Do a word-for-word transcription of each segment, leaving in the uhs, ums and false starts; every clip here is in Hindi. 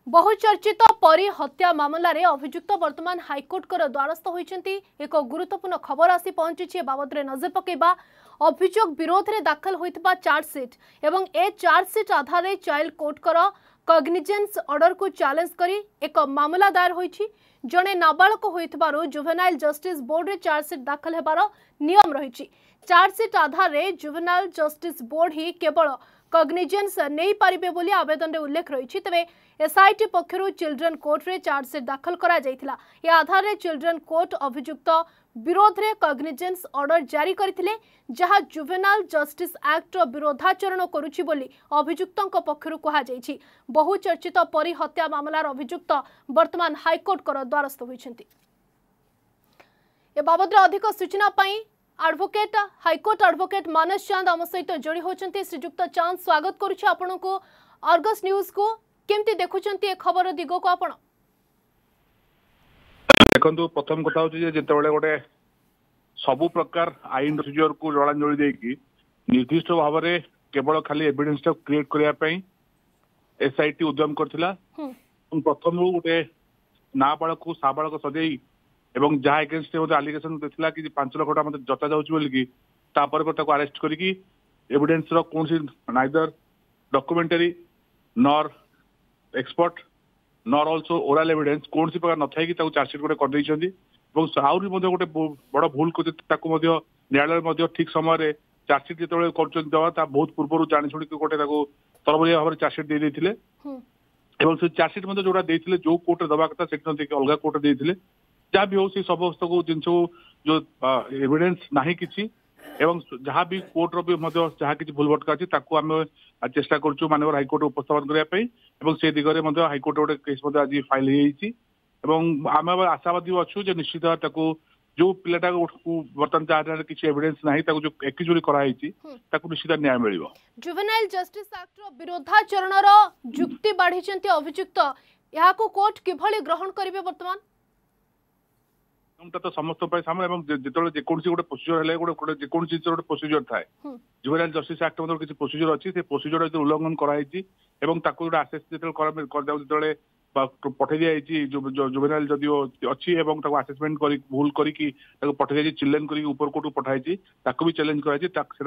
बहुचर्चित परी हत्या मामलें अभियुक्त वर्तमान हाइकोर्ट द्वारस्थ होती एक गुरुत्वपूर्ण खबर आसी पहुंची बाबद नजर पकेबा अभियोग विरोध में दाखल होता चार्जसीट एवं ए चार्जसीट आधार चाइल्ड कोर्ट कग्निजेंस ऑर्डर को चैलेंज करी एक मामला दायर होईछि। जड़े नाबालक होइतबारु जुवेनाइल जस्टिस बोर्ड रे चार्जसीट दाखल हेबार नियम रही। चार्जसीट आधार जुवेनाइल जस्टिस बोर्ड ही केवल कग्निजेंस नहीं पारिबे बोली आवेदन रे उल्लेख रही। तेबे एसआईटी पक्षरु चिल्ड्रेन कोर्ट रे चार्जसीट दाखल करा जायथिला। ए आधार रे चिल्ड्रेन कोर्ट अभियुक्त विरोध रे कग्निजेंस ऑर्डर जारी करथिले, जहा जुवेनाइल जस्टिस एक्ट विरोधाचरण करुछि बोली अभियुक्तंक पक्षरु कहा जायछि। बहुचर्चित परी हत्या मामलार अभियुक्त वर्तमान हाइकोर्ट कर द्वारस्थ होइछन्ति। ए बाबद अधिक सूचना पाई advocate high court advocate Manas Chand आम सहित जोड़ी होचंती। श्रीजुक्त चांद स्वागत करुछि आपनको अर्गस न्यूज को। केमती देखुचंती ए खबर दिग को आपण? देखंतु प्रथम कथा होची जे जेतेबेले गोटे सबु प्रकार आईन प्रोसीजर को जड़ांजलि देकी निर्दिष्ट भाव में केवल खाली एविडेंस टा क्रिएट करिया पई एसआईटी उद्यम करथिला। प्रथम गोटे नाबालक को साबालक सजेई एवं जहाँ एगेन्स्ट मते एलिगेशन देथिला कि पांच लाख टका मते जता जाउची बोली कि तापर को ताको अरेस्ट करिकी एविडेंस रो कोनसी neither documentary nor expert nor also oral evidence कोनसी प्रकार न थाई कि ताको चार्जशीट गोटे कर दैछंती एवं आउरी मध्ये गोटे बड़ भूल को ताको मध्ये न्यायालय मध्ये ठीक समय रे चार्जशीट जेतेबेले करचंती दवा ता बहुत पूर्वरु जानि छुडी कि गोटे ताको तरबलिया भाबरे चार्जशीट दे दैथिले एवं से चार्जशीट मध्ये जोडा दैथिले जो कोर्ट रे दबा कथा सेक्शन थी अलगा कोर्ट दैथिले जहाँ भी हो समस्त को जिन जो एविडेंस नहीं किसी एवं जहाँ भी कोर्ट रो जहाँ किसी भूल भटका अच्छी आम चेष्टा करूँ माननीय हाइकोर्ट उपस्थापन करने से दिगरे हाइकोर्ट गोटे केस आज फाइल हो आम आशावादी अच्छु निश्चित जो पिलाटा बर्तमान जहाँ किसी एविडेंस ना जो एक्यूज कराई निश्चित न्याय मिल। जुवेनाइल जस्टिस एक्ट विरोधाचरण जुक्ति बाढ़ी अभियुक्त यहाँ कोर्ट किभली ग्रहण करेंगे वर्तमान तो समस्त सामने जो जेकोसी गोटे प्रोसीजर है गोटे जेकोसी चीज गोटे प्रोसीजर थाए जुवेनाइल जस्टिस एक्ट मतलब किसी प्रोसीजर अच्छी से प्रोसीजर जो उल्लंघन कराई जो आसेस जो पठे दी जुवेनाइल जदियो अच्छी आसेसमेंट कर भूल करके पठे दी चिल्ड्रेन कर ऊपर कोर्ट को पठाई भी चैलेंज कराई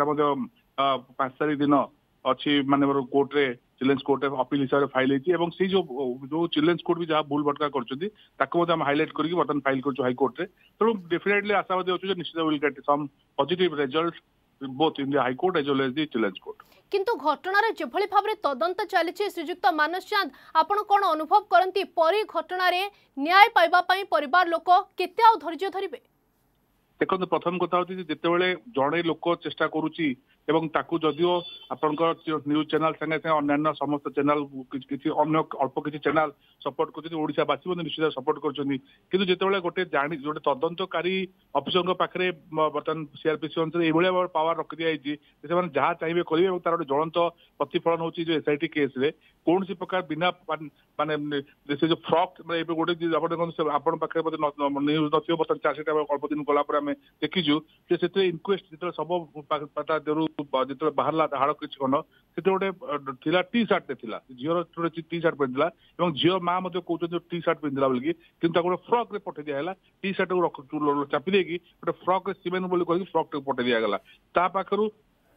पांच तारीख दिन अच्छी माननीय कोर्ट रे चिल्ड्रेन्स कोर्ट अपील हिसाब से फाइल होती से जो जो चिल्ड्रेन्स कोर्ट भी जहाँ भूल भटका कर हाइलाइट करके बर्तमान फाइल कर हाई कोर्ट रे तेणु डेफिनेटली आशावादी अच्छे निश्चित will get some positive result both in the high court as well as the children's court. किंतु घटनार जेभली भाव में तदंत चली श्रीजुक्त मानस चांद आपण कौन अनुभव करती परी घटना न्याय पाइबा पई परिवार लोक केते आ धैर्य धरिबे? देखो प्रथम कथा होची जेतेबेले जड़े लोक चेष्टा करुची एवं ताकू जदियो आपनकर न्यूज चैनल संगे संगे अन्य समस्त चैनल किसी अन्य अल्प किसी चैनल सपोर्ट कर ओडिशा बासी निश्चित सपोर्ट करछनी किंतु जेतेबेले गोटे जानि गोटे तदंतकारी अफिसर पाखे बर्तमान सीआरपीसी अनुसार ये पावर रखी दिखाई से जहाँ चाहिए करेंगे तार गोटे ज्वलंत प्रतिफलन होची जो एसआईटी केस रे कौन सी प्रकार बिना माने से जो फ्रॉक गोटे आपण पाखे न्यूज नथियो बर्तमान चार्जशीट अल्प दिन गला पर आम देखीचु से इनक्वेस्ट जो सब जो बाहर हाड़ किसी खंड से गोटे टी सार्ट थिला झीर टी सार्ट पिंधला झीर माँ कहते टी सार्ट पिंधला बोलिकी किंतु गोटे फ्रॉक रे पठे दिया टी सार्ट को चापी देकी गोटे फ्रॉक रे सीमेंट बोली कह फ्रॉक टे पठे दिगला ता पाखरु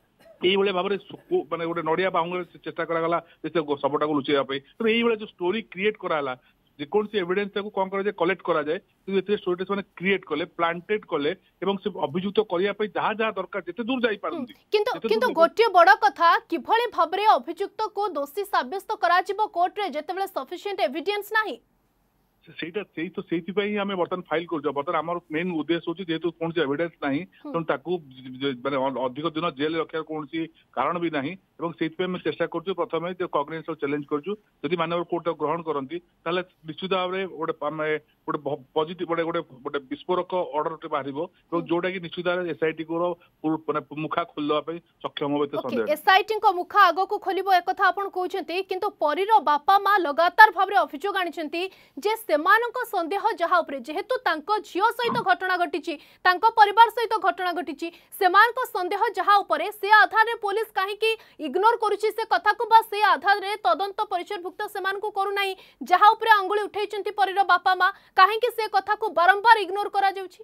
ये भाव माने गोटे नड़िया बाहुंग चेष्टा कराला शवटा को लुचेवाई तो ये जो स्टोरी क्रिएट कराला जेकोन एविडेंस कौन कर कलेक्ट करा जाए कि स्टोरी से क्रिएट कले प्लांटेड कले एवं से अभियुक्त करने जहाँ जहाँ दरकार जिते दूर जाई पारंती किंतु किंतु गोटे बड़ कथा किभली भाव में अभियुक्त को दोषी साब्यस्त करा जिवो कोर्ट रे जेतेबेले सफिशिएंट एविडेंस नाही सेटा सेही तो सेही पई हमें बर्तन फाइल कर बर्तन आमर मेन उद्देश्य होची जेहेतु कौन सी एविडेंस नहीं तो ताकू माने अधिक दिन जेल रखा कौन सी कारण भी नहीं एवं सेही पे मैं चेष्टा करछु प्रथमे जो कॉग्निजेंस चैलेंज करछु यदि मानव कोर्ट ग्रहण करंती ताले निश्चित भाव में गोटे गोटे पॉजिटिव गोटे गोटे गोटे विस्फोरक ऑर्डर टे बाहरिबो एवं जोटा कि निश्चित भाव एसआईटी को माने मुखा खोलवा पे सक्षम होबे तो संदेह एसआईटी को मुखा आगो को खोलिबो एक कथा आपण कहउछंती किंतु परीर बापा मां लगातार भाव रे अभियोग आनिछंती जे सेमानक संदेह जहा उपरे जेहेतु तांको झियो सहित घटना घटिची तांको परिवार सहित घटना घटिची सेमानक संदेह जहा उपरे से आधार रे पुलिस काहे की इग्नोर करूची से कथा को बा से आधार रे तदंत परिचयभुक्त सेमान को करू नाही जहा उपरे अंगुली उठैचंती परीर बापा मां काहे की से कथा को बारंबार इग्नोर करा जाउची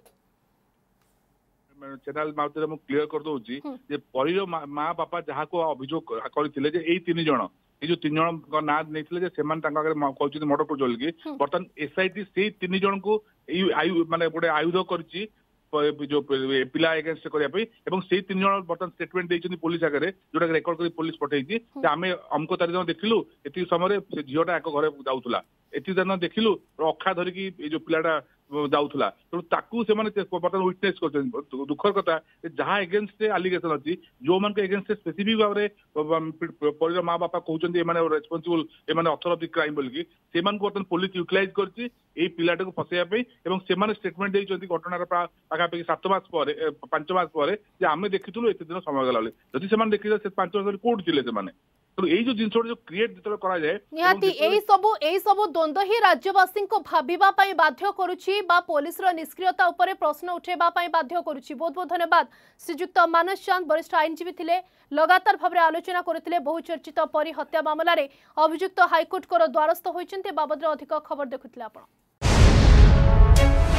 चैनल माध्यम मु क्लियर कर दोची जे परीर मां बापा जहा को अभियोग करथिले जे एई तीन जण ए जो तीन जण को ना नेथिले जे सेमान तांका आगे कहउची मर्डर को जल की बर्तन एसआईटी से तीन जण को माने गोटे आयुध करची जो पिला एगेंस्ट करने एवं से तीन जन बर्तमान स्टेटमेंट देइछन्ती पुलिस आगे जोटा रेकर्ड कर पुलिस पठेइछि जे आमे अमको तारिख देखिलु एति समय से झीटा एक घर जाउथुला एति दिन देखिलु अखा धरिकी जो पिलाटा जाउथुला तेणु ताकू से बर्तमान विटनेस कर दुखर कथा जहाँ एगेंस्ट आलिगेसन अच्छी जो मान एगेंस्ट स्पेसिफिक भाव में परिवार माँ बापा कहते हैं रेस्पॉन्सिबल एमाने ऑथर ऑफ द क्राइम बोलिकी से बर्तमान पुलिस यूटिलाइज करछि एई पिलाटा को फसैया एवं से स्टेटमेंट देइछन्ती घटनार पाखापाखि सात मास पर पांच मास पर जे आमे देखिथुलु एते दिन समय गला जदि से देखिले से पांच मास कोर्ट थिले से तो यही जो जिन जो क्रिएट जो करा जाए निहाती एई सबु एई सबु द्वंद्व ही राज्यवासी को भाबिबा पई बाध्य करूची बा पुलिस रो निष्क्रियता उपरे प्रश्न उठेबा पई बाध्य करूची। बहुत बहुत धन्यवाद श्रीजुक्त मानस चांद वरिष्ठ आईनजीवी थिले लगातार भाव आलोचना करथिले बहुचर्चित परी हत्या मामला रे अभियुक्त हाईकोर्ट को द्वारस्थ होइचंते बाबद अधिक खबर देखुथिले आपण।